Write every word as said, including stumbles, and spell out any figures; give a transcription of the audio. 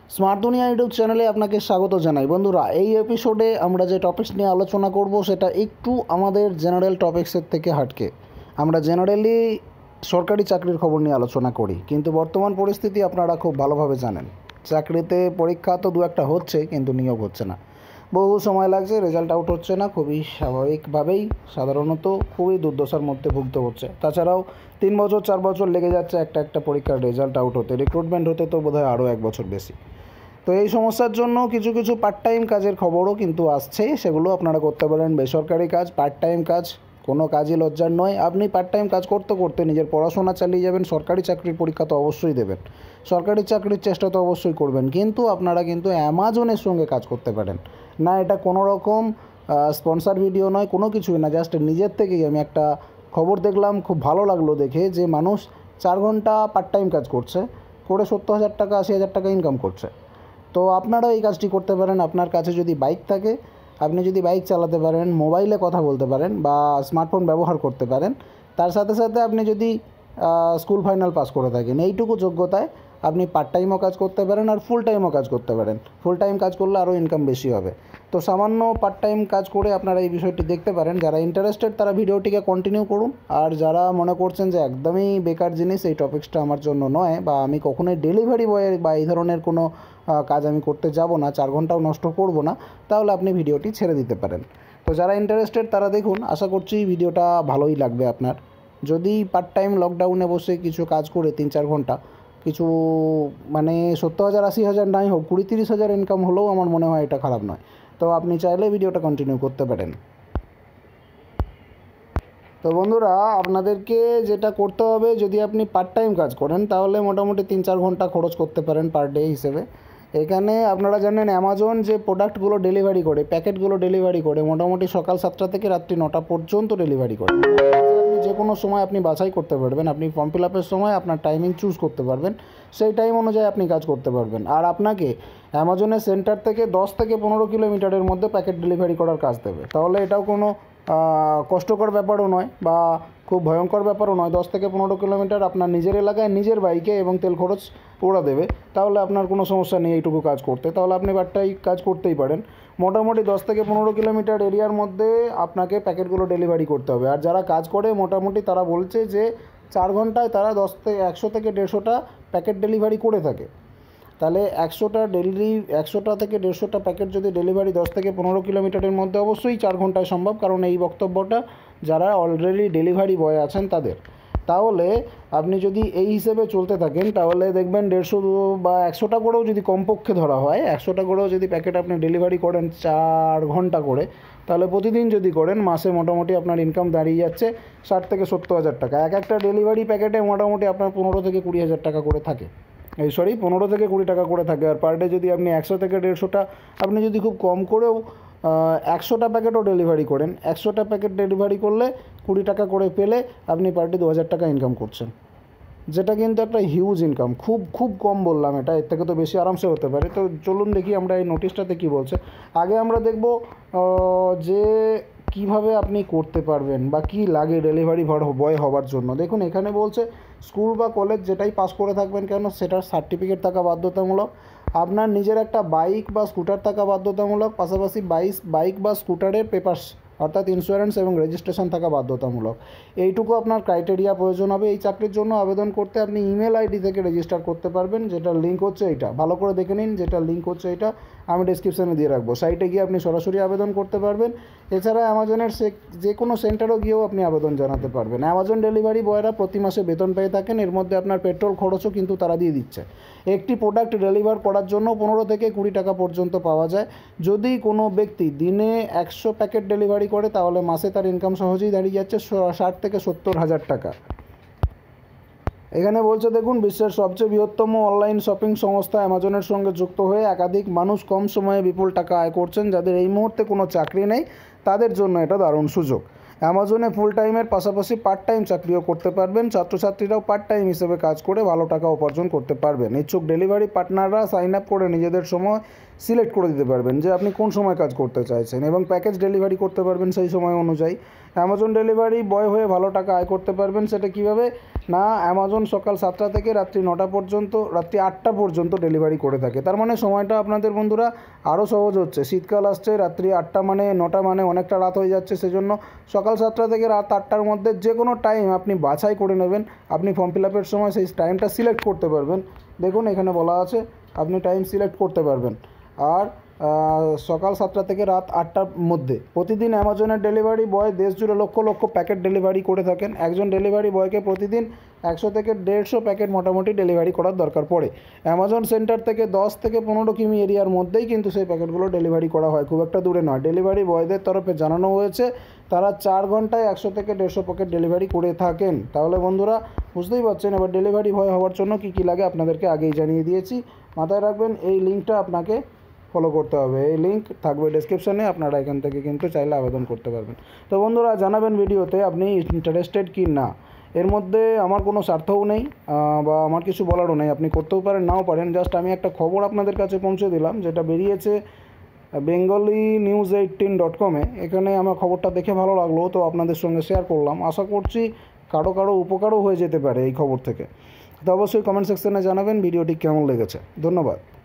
Smart দুনিয়া YouTube চ্যানেলে আপনাকে স্বাগত জানাই। বন্ধুরা, এই এপিসোডে আমরা যে টপিকস নিয়ে আলোচনা করব সেটা একটু আমাদের জেনারেল টপিক্সের থেকে হাটকে। আমরা জেনারেলি সরকারি চাকরির খবর নিয়ে আলোচনা করি, কিন্তু বর্তমান পরিস্থিতি আপনারা খুব ভালোভাবে জানেন। চাকরিতে পরীক্ষা তো দু একটা হচ্ছে, কিন্তু নিয়োগ হচ্ছে না। বহু সময় লাগছে, রেজাল্ট আউট হচ্ছে না, খুবই স্বাভাবিকভাবেই সাধারণত খুবই দুর্দশার মধ্যে ভুগতে হচ্ছে। তাছাড়াও তিন বছর চার বছর লেগে যাচ্ছে একটা একটা পরীক্ষার রেজাল্ট আউট হতে, রিক্রুটমেন্ট হতে তো বোধহয় আরও এক বছর বেশি। তো এই সমস্যার জন্য কিছু কিছু পার্ট টাইম কাজের খবরও কিন্তু আসছে, সেগুলো আপনারা করতে পারেন। বেসরকারি কাজ, পার্ট টাইম কাজ, কোনো কাজই লজ্জার নয়। আপনি পার্ট টাইম কাজ করতে করতে নিজের পড়াশোনা চালিয়ে যাবেন। সরকারি চাকরির পরীক্ষা তো অবশ্যই দেবেন, সরকারি চাকরির চেষ্টা তো অবশ্যই করবেন, কিন্তু আপনারা কিন্তু অ্যামাজনের সঙ্গে কাজ করতে পারেন না। এটা কোনো রকম স্পন্সর ভিডিও নয়, কোনো কিছুই না, জাস্ট নিজের থেকেই আমি একটা খবর দেখলাম, খুব ভালো লাগলো দেখে, যে মানুষ চার ঘন্টা পার্ট টাইম কাজ করছে, করে সত্তর হাজার টাকা আশি হাজার টাকা ইনকাম করছে। তো আপনারাও এই কাজটি করতে পারেন। আপনার কাছে যদি বাইক থাকে, আপনি যদি বাইক চালাতে পারেন, মোবাইলে কথা বলতে পারেন বা স্মার্টফোন ব্যবহার করতে পারেন, তার সাথে সাথে আপনি যদি স্কুল ফাইনাল পাস করে থাকেন, এইটুকু যোগ্যতায় আপনি পার্ট টাইমও কাজ করতে পারেন আর ফুল টাইমও কাজ করতে পারেন। ফুল টাইম কাজ করলে আরও ইনকাম বেশি হবে। তো সামান্য পার্ট টাইম কাজ করে আপনারা এই বিষয়টি দেখতে পারেন। যারা ইন্টারেস্টেড তারা ভিডিওটিকে কন্টিনিউ করুন, আর যারা মনে করছেন যে একদমই বেকার জিনিস, এই টপিক্সটা আমার জন্য নয়, বা আমি কখনোই ডেলিভারি বয়ের বা এই ধরনের কোনো কাজ আমি করতে যাব না, চার ঘন্টাও নষ্ট করব না, তাহলে আপনি ভিডিওটি ছেড়ে দিতে পারেন। তো যারা ইন্টারেস্টেড তারা দেখুন, আশা করছি ভিডিওটা ভালোই লাগবে আপনার। যদি পার্ট টাইম লকডাউনে বসে কিছু কাজ করে তিন চার ঘন্টা কিছু, মানে সত্তর হাজার আশি হাজার নাই হোক, কুড়ি তিরিশ হাজার ইনকাম হলেও আমার মনে হয় এটা খারাপ নয়। তো আপনি চাইলে ভিডিওটা কন্টিনিউ করতে পারেন। তো বন্ধুরা, আপনাদেরকে যেটা করতে হবে, যদি আপনি পার্ট টাইম কাজ করেন তাহলে মোটামুটি তিন চার ঘন্টা খরচ করতে পারেন পার ডে হিসেবে। এখানে আপনারা জানেন অ্যামাজন যে প্রোডাক্টগুলো ডেলিভারি করে, প্যাকেটগুলো ডেলিভারি করে, মোটামুটি সকাল সাতটা থেকে রাত্রি নটা পর্যন্ত ডেলিভারি করে। আপনি যে কোনো সময় আপনি বাছাই করতে পারবেন, আপনি ফর্ম ফিল আপের সময় আপনার টাইমিং চুজ করতে পারবেন, সেই টাইম অনুযায়ী আপনি কাজ করতে পারবেন। আর আপনাকে অ্যামাজনের সেন্টার থেকে দশ থেকে পনেরো কিলোমিটারের মধ্যে প্যাকেট ডেলিভারি করার কাজ দেবে। তাহলে এটাও কোনো কষ্টকর ব্যাপারও নয় বা খুব ভয়ঙ্কর ব্যাপারও নয়। দশ থেকে পনেরো কিলোমিটার আপনার নিজের এলাকায় নিজের বাইকে এবং তেল খরচ ওরা দেবে, তাহলে আপনার কোনো সমস্যা নেই এইটুকু কাজ করতে। তাহলে আপনি বারটাই কাজ করতেই পারেন। মোটামুটি দশ থেকে পনেরো কিলোমিটার এরিয়ার মধ্যে আপনাকে প্যাকেটগুলো ডেলিভারি করতে হবে। আর যারা কাজ করে মোটামুটি তারা বলছে যে চার ঘন্টায় তারা দশ থেকে একশো থেকে দেড়শোটা প্যাকেট ডেলিভারি করে থাকে। তাহলে একশোটা ডেলি একশোটা থেকে দেড়শোটা প্যাকেট যদি ডেলিভারি দশ থেকে পনেরো কিলোমিটারের মধ্যে, অবশ্যই চার ঘন্টায় সম্ভব, কারণ এই বক্তব্যটা যারা অলরেডি ডেলিভারি বয় আছেন তাদের। তাহলে আপনি যদি এই হিসেবে চলতে থাকেন তাহলে দেখবেন দেড়শো বা একশোটা করেও যদি কমপক্ষে ধরা হয়, একশোটা করেও যদি প্যাকেট আপনি ডেলিভারি করেন চার ঘন্টা করে, তাহলে প্রতিদিন যদি করেন মাসে মোটামুটি আপনার ইনকাম দাঁড়িয়ে যাচ্ছে ষাট থেকে সত্তর হাজার টাকা। এক একটা ডেলিভারি প্যাকেটে মোটামুটি আপনার পনেরো থেকে কুড়ি হাজার টাকা করে থাকে, এই সরি পনেরো থেকে কুড়ি টাকা করে থাকে। আর পার ডে যদি আপনি একশো থেকে দেড়শোটা, আপনি যদি খুব কম করেও একশোটা প্যাকেটও ডেলিভারি করেন, একশোটা প্যাকেট ডেলিভারি করলে কুড়ি টাকা করে পেলে আপনি পার ডে দু হাজার টাকা ইনকাম করছেন, যেটা কিন্তু একটা হিউজ ইনকাম। খুব খুব কম বললাম এটা, এর থেকে তো বেশি আরামসে হতে পারে। তো চলুন দেখি আমরা এই নোটিশটাতে কী বলছে। আগে আমরা দেখব যে কিভাবে আপনি করতে পারবেন বা কি লাগে ডেলিভারি বয় হওয়ার জন্য। দেখুন, এখানে বলছে স্কুল বা কলেজ যেটাই পাস করে থাকবেন কেন সেটার সার্টিফিকেট থাকা বাধ্যতামূলক, আপনার নিজের একটা বাইক বা স্কুটার থাকা বাধ্যতামূলক, পাশাপাশি বাইশ বাইক বা স্কুটারের পেপারস অর্থাৎ ইন্স্যুরেন্স এবং রেজিস্ট্রেশন থাকা বাধ্যতামূলক। এইটুকু আপনার ক্রাইটেরিয়া প্রয়োজন হবে। এই চাকরির জন্য আবেদন করতে আপনি ইমেল আইডি থেকে রেজিস্টার করতে পারবেন, যেটার লিঙ্ক হচ্ছে এইটা, ভালো করে দেখে নিন, যেটার লিঙ্ক হচ্ছে এইটা, আমি ডিসক্রিপশানে দিয়ে রাখবো। সাইটে গিয়ে আপনি সরাসরি আবেদন করতে পারবেন। এছাড়া অ্যামাজনের সে যে কোনো সেন্টারও গিয়েও আপনি আবেদন জানাতে পারবেন। অ্যামাজন ডেলিভারি বয়রা প্রতি মাসে বেতন পেয়ে থাকেন, এর মধ্যে আপনার পেট্রোল খরচও কিন্তু তারা দিয়ে দিচ্ছে। একটি প্রোডাক্ট ডেলিভার করার জন্য পনেরো থেকে কুড়ি টাকা পর্যন্ত পাওয়া যায়। যদি কোনো ব্যক্তি দিনে একশো প্যাকেট ডেলিভারি করে তাহলে মাসে তার ইনকাম সহজেই দাঁড়িয়ে যাচ্ছে ষাট থেকে সত্তর হাজার টাকা। এখানে বলছে দেখুন, বিশ্বের সবচেয়ে বৃহত্তম অনলাইন শপিং সংস্থা অ্যামাজনের সঙ্গে যুক্ত হয়ে একাধিক মানুষ কম সময়ে বিপুল টাকা আয় করছেন। যাদের এই মুহূর্তে কোনো চাকরি নেই তাদের জন্য এটা দারুণ সুযোগ। অ্যামাজনে ফুল টাইমের পাশাপাশি পার্ট টাইম চাকরিও করতে পারবেন। ছাত্রছাত্রীরাও পার্ট টাইম হিসেবে কাজ করে ভালো টাকা উপার্জন করতে পারবেন। ইচ্ছুক ডেলিভারি পার্টনাররা সাইন আপ করে নিজেদের সময় সিলেক্ট করে দিতে পারবেন যে আপনি কোন সময় কাজ করতে চাইছেন, এবং প্যাকেজ ডেলিভারি করতে পারবেন সেই সময় অনুযায়ী। অ্যামাজন ডেলিভারি বয় হয়ে ভালো টাকা আয় করতে পারবেন। সেটা কীভাবে? না অ্যামাজন সকাল সাতটা থেকে রাত্রি নটা পর্যন্ত, রাত্রি আটটা পর্যন্ত ডেলিভারি করে থাকে। তার মানে সময়টা আপনাদের বন্ধুরা আরও সহজ হচ্ছে। শীতকাল আসছে, রাত্রি আটটা মানে নটা মানে অনেকটা রাত হয়ে যাচ্ছে, সেজন্য সকাল সাতটা থেকে রাত আটটার মধ্যে যে কোনো টাইম আপনি বাছাই করে নেবেন। আপনি ফর্ম ফিল আপের সময় সেই টাইমটা সিলেক্ট করতে পারবেন। দেখুন এখানে বলা আছে আপনি টাইম সিলেক্ট করতে পারবেন। আর সকাল সাতটা থেকে রাত আটটার মধ্যে প্রতিদিন অ্যামাজনের ডেলিভারি বয় দেশ জুড়ে লক্ষ লক্ষ প্যাকেট ডেলিভারি করে থাকেন। একজন ডেলিভারি বয়কে প্রতিদিন একশো থেকে দেড়শো প্যাকেট মোটামুটি ডেলিভারি করার দরকার পড়ে। অ্যামাজন সেন্টার থেকে দশ থেকে পনেরো কিমি এরিয়ার মধ্যেই কিন্তু সেই প্যাকেটগুলো ডেলিভারি করা হয়, খুব একটা দূরে নয়। ডেলিভারি বয়দের তরফে জানানো হয়েছে তারা চার ঘন্টায় একশো থেকে দেড়শো প্যাকেট ডেলিভারি করে থাকেন। তাহলে বন্ধুরা বুঝতেই পারছেন এবার ডেলিভারি বয় হওয়ার জন্য কী কী লাগে আপনাদেরকে আগেই জানিয়ে দিয়েছি। মাথায় রাখবেন এই লিঙ্কটা আপনাকে ফলো করতে হবে, এই লিঙ্ক থাকবে ডেসক্রিপশানে, আপনারা এখান থেকে কিন্তু চাইলে আবেদন করতে পারবেন। তো বন্ধুরা জানাবেন ভিডিওতে আপনি ইন্টারেস্টেড কি না। এর মধ্যে আমার কোনো স্বার্থও নেই বা আমার কিছু বলারও নেই, আপনি করতেও পারেন নাও পারেন। জাস্ট আমি একটা খবর আপনাদের কাছে পৌঁছে দিলাম যেটা বেরিয়েছে বেঙ্গলি নিউজ এইটিন ডট কমে। এখানে আমার খবরটা দেখে ভালো লাগলো, তো আপনাদের সঙ্গে শেয়ার করলাম। আশা করছি কারো কারো উপকারও হয়ে যেতে পারে এই খবর থেকে। তো অবশ্যই কমেন্ট সেকশনে জানাবেন ভিডিওটি কেমন লেগেছে। ধন্যবাদ।